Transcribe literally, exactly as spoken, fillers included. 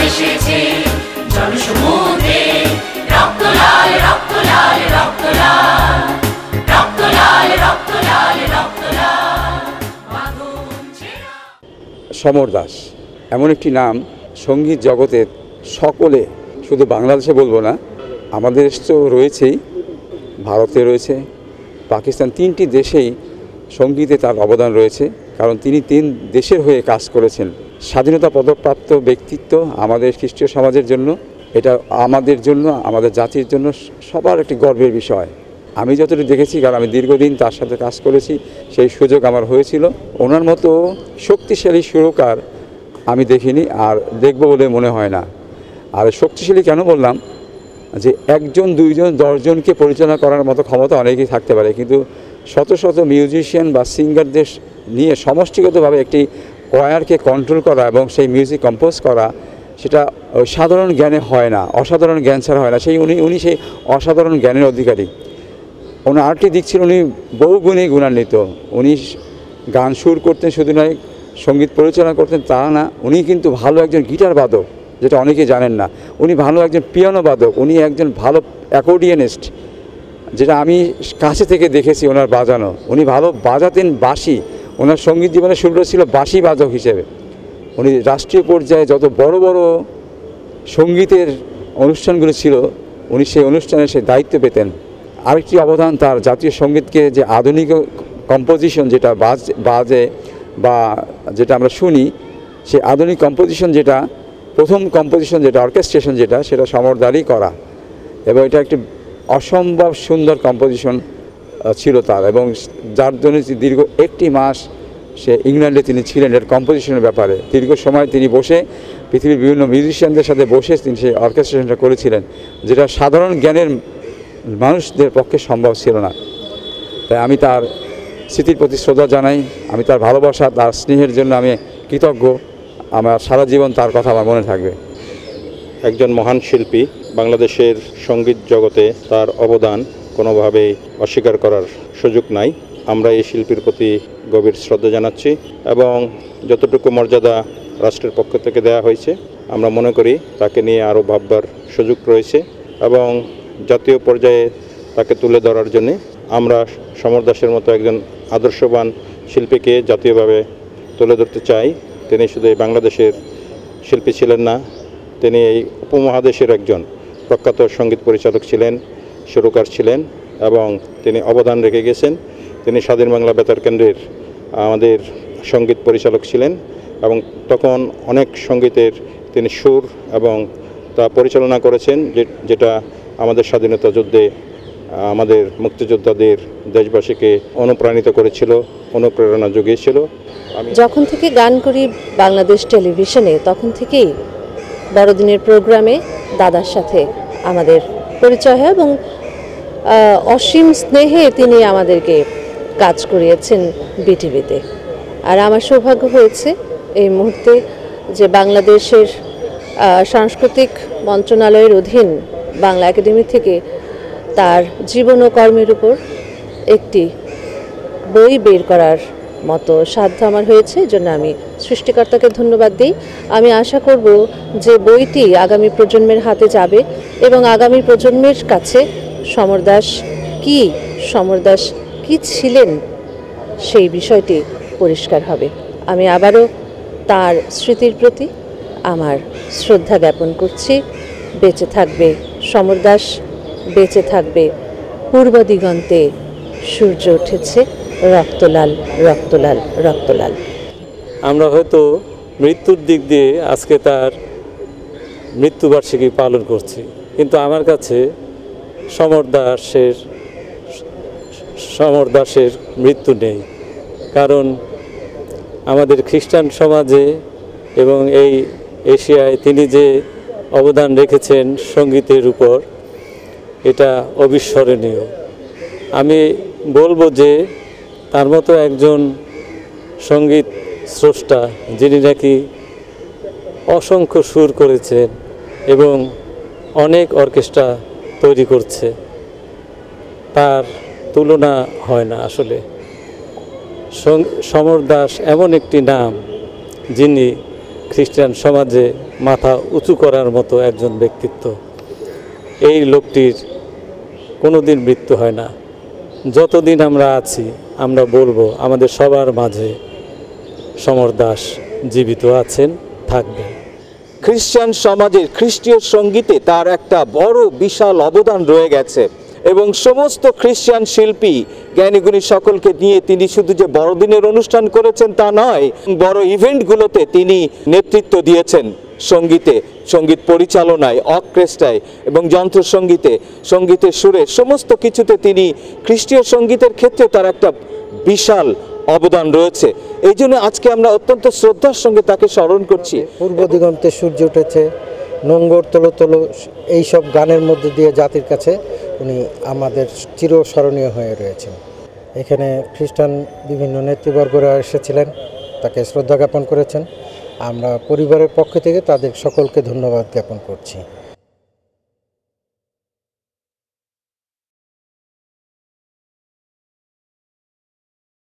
এসেছে জনসমুদ্রে, রক্ত লাল রক্ত লাল রক্ত লাল রক্ত লাল রক্ত লাল রক্ত লাল। সমর দাস এমন একটি নাম সঙ্গীত জগতের সকলে, শুধু বাংলাদেশে বলবো না, আমাদের দেশ তো রয়েছেই, ভারতে রয়েছে, পাকিস্তান, তিনটি দেশেই সঙ্গীতে তার অবদান রয়েছে। কারণ তিনি তিন দেশের হয়ে কাজ করেছেন। স্বাধীনতা পদকপ্রাপ্ত ব্যক্তিত্ব আমাদের খ্রিস্টীয় সমাজের জন্য, এটা আমাদের জন্য, আমাদের জাতির জন্য সবার একটি গর্বের বিষয়। আমি যতটুকু দেখেছি, কারণ আমি দীর্ঘদিন তার সাথে কাজ করেছি, সেই সুযোগ আমার হয়েছিল। ওনার মতো শক্তিশালী সুরকার আমি দেখিনি, আর দেখব বলে মনে হয় না। আর শক্তিশালী কেন বললাম, যে একজন দুইজন দশজনকে পরিচালনা করার মতো ক্ষমতা অনেকেই থাকতে পারে, কিন্তু শত শত মিউজিশিয়ান বা সিঙ্গারদের নিয়ে সমষ্টিগতভাবে একটি কোয়ারকে কন্ট্রোল করা এবং সেই মিউজিক কম্পোজ করা, সেটা সাধারণ জ্ঞানে হয় না, অসাধারণ জ্ঞান ছাড়া হয় না। সেই উনি উনি সেই অসাধারণ জ্ঞানের অধিকারী। ওনার আরেকটি দিক ছিল, উনি বহুগুণে গুণান্বিত। উনি গান সুর করতেন, শুধু নয় সঙ্গীত পরিচালনা করতেন তা না, উনি কিন্তু ভালো একজন গিটার বাদক, যেটা অনেকে জানেন না। উনি ভালো একজন পিয়ানো বাদক, উনি একজন ভালো অ্যাকর্ডিয়নিস্ট, যেটা আমি কাছে থেকে দেখেছি ওনার বাজানো। উনি ভালো বাজাতেন বাঁশি, ওনার সঙ্গীত জীবনে শুরু ছিল বাঁশি বাদক হিসেবে। উনি রাষ্ট্রীয় পর্যায়ে যত বড় বড় সঙ্গীতের অনুষ্ঠানগুলো ছিল, উনি সেই অনুষ্ঠানে সেই দায়িত্ব পেতেন। আরেকটি অবদান তার, জাতীয় সঙ্গীতকে যে আধুনিক কম্পোজিশন যেটা বাজ বাজে বা যেটা আমরা শুনি, সেই আধুনিক কম্পোজিশন যেটা প্রথম কম্পোজিশন যেটা অর্কেস্ট্রেশন যেটা, সেটা সমরদারই করা, এবং এটা একটি অসম্ভব সুন্দর কম্পোজিশন ছিল তার। এবং যার জন্য দীর্ঘ একটি মাস সে ইংল্যান্ডে তিনি ছিলেন এর কম্পোজিশনের ব্যাপারে। দীর্ঘ সময় তিনি বসে পৃথিবীর বিভিন্ন মিউজিশিয়ানদের সাথে বসে তিনি সেই অর্কেস্ট্রেশনটা করেছিলেন, যেটা সাধারণ জ্ঞানের মানুষদের পক্ষে সম্ভব ছিল না। তাই আমি তার স্মৃতির প্রতি শ্রদ্ধা জানাই, আমি তার ভালোবাসা, তার স্নেহের জন্য আমি কৃতজ্ঞ। আমার সারা জীবন তার কথা আমার মনে থাকবে। একজন মহান শিল্পী, বাংলাদেশের সঙ্গীত জগতে তার অবদান কোনোভাবেই অস্বীকার করার সুযোগ নাই। আমরা এই শিল্পীর প্রতি গভীর শ্রদ্ধা জানাচ্ছি এবং যতটুকু মর্যাদা রাষ্ট্রের পক্ষ থেকে দেওয়া হয়েছে, আমরা মনে করি তাকে নিয়ে আরও ভাববার সুযোগ রয়েছে এবং জাতীয় পর্যায়ে তাকে তুলে ধরার জন্যে আমরা সমর দাসের মতো একজন আদর্শবান শিল্পীকে জাতীয়ভাবে তুলে ধরতে চাই। তিনি শুধু এই বাংলাদেশের শিল্পী ছিলেন না, তিনি এই উপমহাদেশের একজন প্রখ্যাত সঙ্গীত পরিচালক ছিলেন, সুরকার ছিলেন এবং তিনি অবদান রেখে গেছেন। তিনি স্বাধীন বাংলা বেতার কেন্দ্রের আমাদের সঙ্গীত পরিচালক ছিলেন এবং তখন অনেক সঙ্গীতের তিনি সুর এবং তা পরিচালনা করেছেন, যেটা আমাদের স্বাধীনতা যুদ্ধে আমাদের মুক্তিযোদ্ধাদের, দেশবাসীকে অনুপ্রাণিত করেছিল, অনুপ্রেরণা জুগিয়েছিল। যখন থেকে গান করি বাংলাদেশ টেলিভিশনে, তখন থেকেই বড়দিনের প্রোগ্রামে দাদার সাথে আমাদের পরিচয় হয় এবং অসীম স্নেহে তিনি আমাদেরকে কাজ করিয়েছেন বিটিভিতে। আর আমার সৌভাগ্য হয়েছে এই মুহূর্তে যে বাংলাদেশের সাংস্কৃতিক মন্ত্রণালয়ের অধীন বাংলা একাডেমি থেকে তার জীবন ও কর্মের উপর একটি বই বের করার মতো সাধ্য আমার হয়েছে। এই জন্য আমি সৃষ্টিকর্তাকে ধন্যবাদ দিই। আমি আশা করব যে বইটি আগামী প্রজন্মের হাতে যাবে এবং আগামী প্রজন্মের কাছে সমর দাস কী, সমর দাস কী ছিলেন, সেই বিষয়টি পরিষ্কার হবে। আমি আবারও তার স্মৃতির প্রতি আমার শ্রদ্ধা জ্ঞাপন করছি। বেঁচে থাকবে সমর দাস, বেঁচে থাকবে পূর্ব দিগন্তে সূর্য উঠেছে, রক্তলাল রক্তলাল রক্তলাল। আমরা হয়তো মৃত্যুর দিক দিয়ে আজকে তার মৃত্যুবার্ষিকী পালন করছি, কিন্তু আমার কাছে সমর দাসের সমর দাসের মৃত্যু নেই। কারণ আমাদের খ্রিস্টান সমাজে এবং এই এশিয়ায় তিনি যে অবদান রেখেছেন সঙ্গীতের উপর, এটা অবিস্মরণীয়। আমি বলবো যে তার মতো একজন সঙ্গীত স্রষ্টা, যিনি নাকি অসংখ্য সুর করেছেন এবং অনেক অর্কেস্ট্রা তৈরি করছে, তার তুলনা হয় না। আসলে সমর দাস এমন একটি নাম যিনি খ্রিস্টান সমাজে মাথা উঁচু করার মতো একজন ব্যক্তিত্ব। এই লোকটির কোনো দিন মৃত্যু হয় না। যতদিন আমরা আছি আমরা বলবো আমাদের সবার মাঝে সমর দাস জীবিত আছেন, থাকবেন। খ্রিস্টান সমাজের খ্রিস্টীয় সঙ্গীতে তার একটা বড় বিশাল অবদান রয়ে গেছে এবং সমস্ত খ্রিস্টান শিল্পী জ্ঞানীগুণী সকলকে নিয়ে তিনি শুধু যে বড়দিনের অনুষ্ঠান করেছেন তা নয়, বড় ইভেন্টগুলোতে তিনি নেতৃত্ব দিয়েছেন। সঙ্গীতে, সঙ্গীত পরিচালনায়, অর্কেস্ট্রায় এবং যন্ত্রসঙ্গীতে, সঙ্গীতের সুরে, সমস্ত কিছুতে তিনি খ্রিস্টীয় সঙ্গীতের ক্ষেত্রে তার একটা বিশাল অবদান রয়েছে। এই জন্য আজকে আমরা অত্যন্ত শ্রদ্ধার সঙ্গে তাকে স্মরণ করছি। পূর্ব দিগন্তে সূর্য উঠেছে, নোঙ্গর তোলো তোলো, এইসব গানের মধ্যে দিয়ে জাতির কাছে উনি আমাদের চিরস্মরণীয় হয়ে রয়েছেন। এখানে খ্রিস্টান বিভিন্ন নেতৃবর্গরা এসেছিলেন, তাকে শ্রদ্ধা জ্ঞাপন করেছেন। আমরা পরিবারের পক্ষ থেকে তাদের সকলকে ধন্যবাদ জ্ঞাপন করছি।